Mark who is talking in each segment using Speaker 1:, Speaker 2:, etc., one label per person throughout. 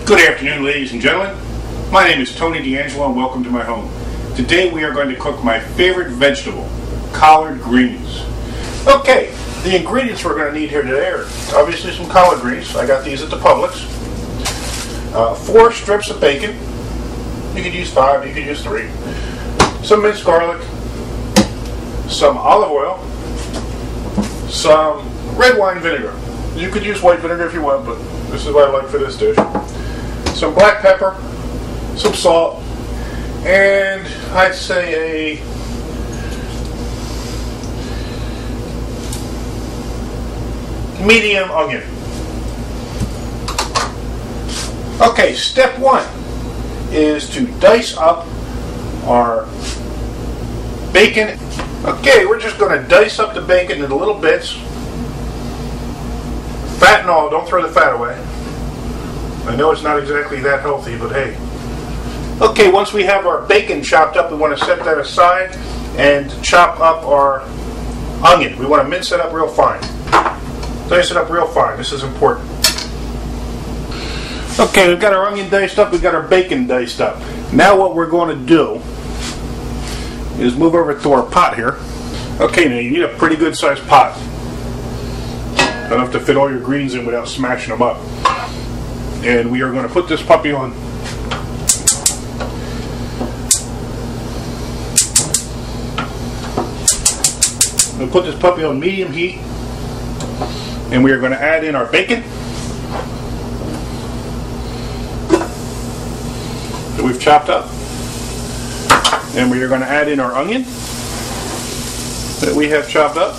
Speaker 1: Good afternoon, ladies and gentlemen. My name is Tony D'Angelo and welcome to my home. Today we are going to cook my favorite vegetable, collard greens. Okay, the ingredients we're going to need here today are obviously some collard greens. I got these at the Publix. 4 strips of bacon. You could use 5, you could use 3. Some minced garlic. Some olive oil. Some red wine vinegar. You could use white vinegar if you want, but this is what I like for this dish. Some black pepper, some salt, and I'd say a medium onion. Okay, step 1 is to dice up our bacon. Okay, we're just going to dice up the bacon into little bits. Fat and all, don't throw the fat away. I know it's not exactly that healthy, but hey. Okay, once we have our bacon chopped up, we want to set that aside and chop up our onion. We want to mince it up real fine. Dice it up real fine. This is important. Okay, we've got our onion diced up, we've got our bacon diced up. Now what we're going to do is move over to our pot here. Okay, now you need a pretty good sized pot. Enough to fit all your greens in without smashing them up. And we are going to put this puppy on. We'll put this puppy on medium heat. And we are going to add in our bacon that we've chopped up. And we are going to add in our onion that we have chopped up.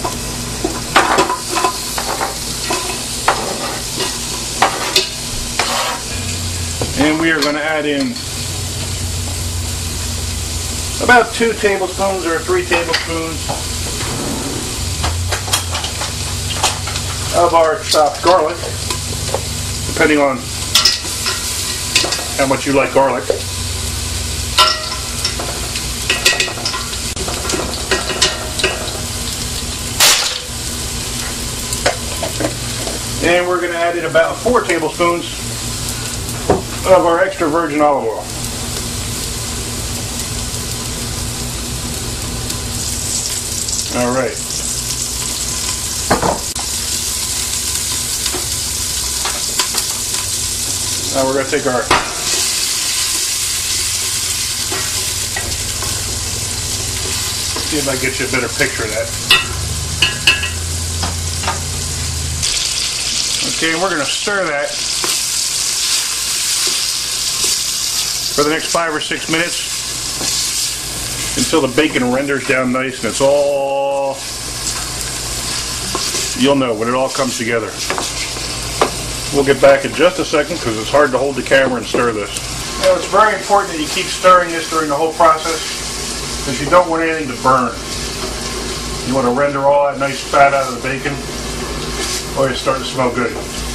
Speaker 1: And we are going to add in about 2 tablespoons or 3 tablespoons of our chopped garlic, depending on how much you like garlic. And we're going to add in about 4 tablespoons of our extra virgin olive oil. All right. Now we're going to take our see if I can get you a better picture of that. Okay, and we're going to stir that for the next 5 or 6 minutes until the bacon renders down nice and it's all, you'll know when it all comes together. We'll get back in just a second because it's hard to hold the camera and stir this. You know, it's very important that you keep stirring this during the whole process because you don't want anything to burn. You want to render all that nice fat out of the bacon or it's starting to smell good.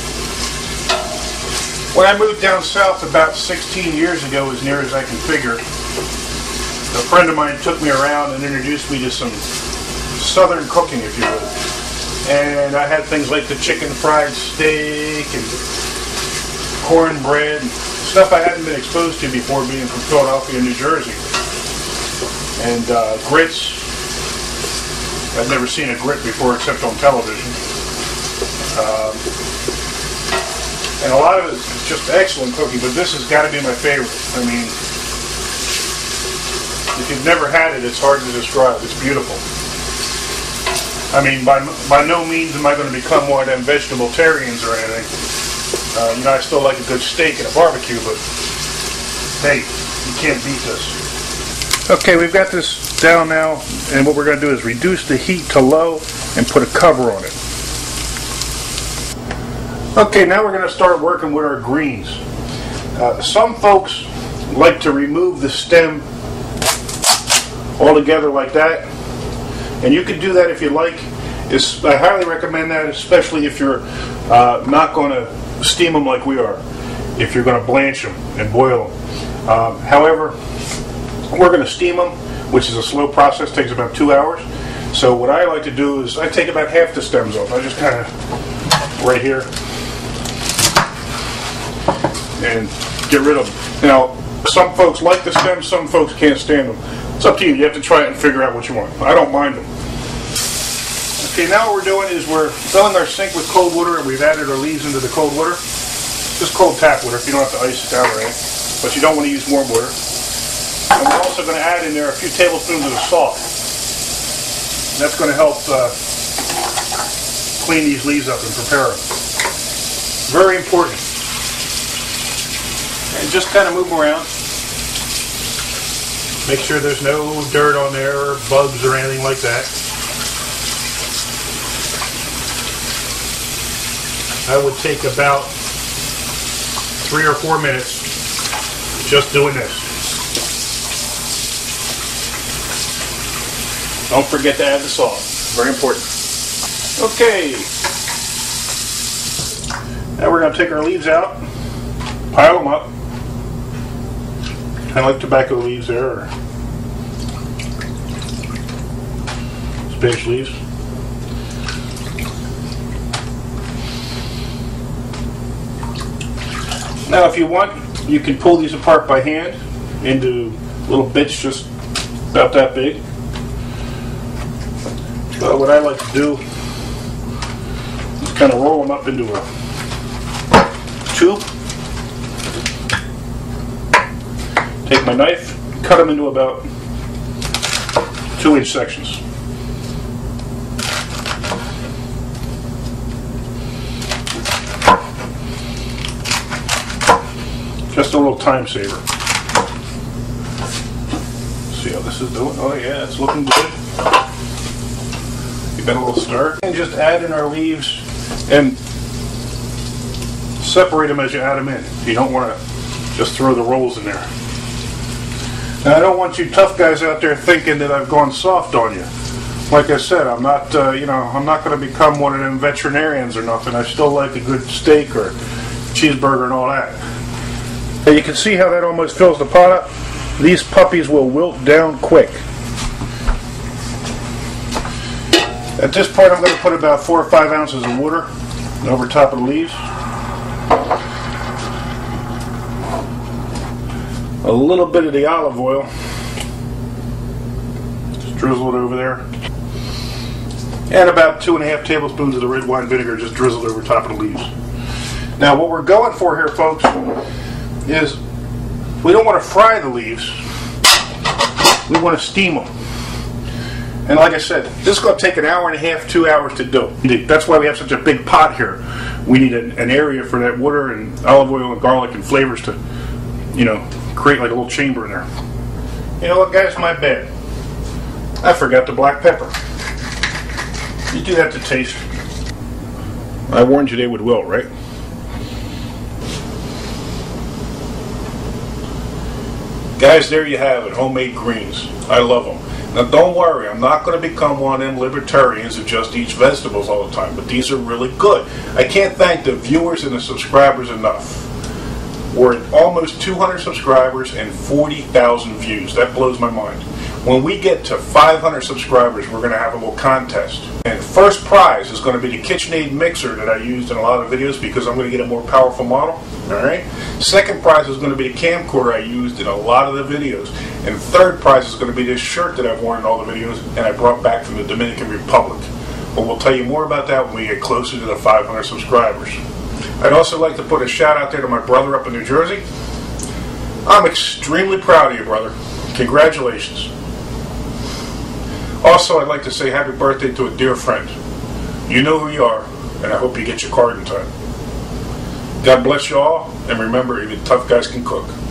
Speaker 1: When I moved down south about 16 years ago, as near as I can figure, a friend of mine took me around and introduced me to some southern cooking, if you will. And I had things like the chicken fried steak and cornbread, stuff I hadn't been exposed to before being from Philadelphia, New Jersey. And grits. I'd never seen a grit before except on television. And a lot of it is just excellent cooking, but this has got to be my favorite. I mean, if you've never had it, it's hard to describe. It's beautiful. I mean, by no means am I going to become one of them vegetable-tarians or anything. You know, I still like a good steak and a barbecue, but hey, you can't beat this. Okay, we've got this down now, and what we're going to do is reduce the heat to low and put a cover on it. Okay, now we're going to start working with our greens. Some folks like to remove the stem altogether like that, and you can do that if you like. I highly recommend that, especially if you're not going to steam them like we are, if you're going to blanch them and boil them. However, we're going to steam them, which is a slow process, takes about 2 hours. So what I like to do is I take about half the stems off. I just kind of, right here, and get rid of them. Now, some folks like the stems, some folks can't stand them. It's up to you. You have to try it and figure out what you want. I don't mind them. Okay, now what we're doing is we're filling our sink with cold water, and we've added our leaves into the cold water. Just cold tap water, if you don't have to ice it down or anything. But you don't want to use warm water. And we're also going to add in there a few tablespoons of the salt. And that's going to help clean these leaves up and prepare them. Very important. And just kind of move them around. Make sure there's no dirt on there or bugs or anything like that. I would take about 3 or 4 minutes just doing this. Don't forget to add the salt. Very important. Okay. Now we're going to take our leaves out, pile them up, kind of like tobacco leaves there, or Spanish leaves. Now if you want, you can pull these apart by hand into little bits just about that big. But what I like to do is kind of roll them up into a tube. Take my knife, cut them into about 2-inch sections. Just a little time saver. See how this is doing? Oh yeah, it's looking good. Give it a little stir. And just add in our leaves and separate them as you add them in. You don't want to just throw the rolls in there. Now I don't want you tough guys out there thinking that I've gone soft on you. Like I said, I'm not, I'm not going to become one of them veterinarians or nothing. I still like a good steak or cheeseburger and all that. Now you can see how that almost fills the pot up. These puppies will wilt down quick. At this point I'm going to put about 4 or 5 ounces of water over top of the leaves. A little bit of the olive oil. Just drizzle it over there. And about 2½ tablespoons of the red wine vinegar just drizzled over top of the leaves. Now what we're going for here, folks, is we don't want to fry the leaves. We want to steam them. And like I said, this is going to take 1.5 hours, 2 hours to do. That's why we have such a big pot here. We need an area for that water and olive oil and garlic and flavors to, create like a little chamber in there. You know what, guys? My bad. I forgot the black pepper. You do that to taste. I warned you they would wilt, right? Guys, there you have it, homemade greens. I love them. Now don't worry, I'm not going to become one of them libertarians who just eats vegetables all the time, but these are really good. I can't thank the viewers and the subscribers enough. We're at almost 200 subscribers and 40,000 views. That blows my mind. When we get to 500 subscribers, we're going to have a little contest. And first prize is going to be the KitchenAid mixer that I used in a lot of videos because I'm going to get a more powerful model. Alright? Second prize is going to be the camcorder I used in a lot of the videos. And third prize is going to be this shirt that I've worn in all the videos and I brought back from the Dominican Republic. But we'll tell you more about that when we get closer to the 500 subscribers. I'd also like to put a shout out there to my brother up in New Jersey. I'm extremely proud of you, brother. Congratulations. Also, I'd like to say happy birthday to a dear friend. You know who you are, and I hope you get your card in time. God bless you all, and remember, even tough guys can cook.